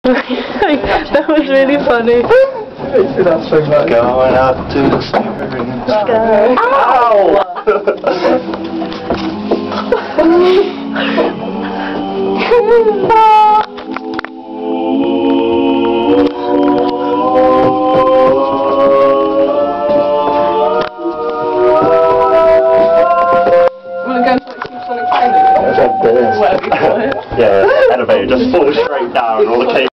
That was really funny. That's so much. Going up to the steering. Yeah, elevator just falls straight down, all the cables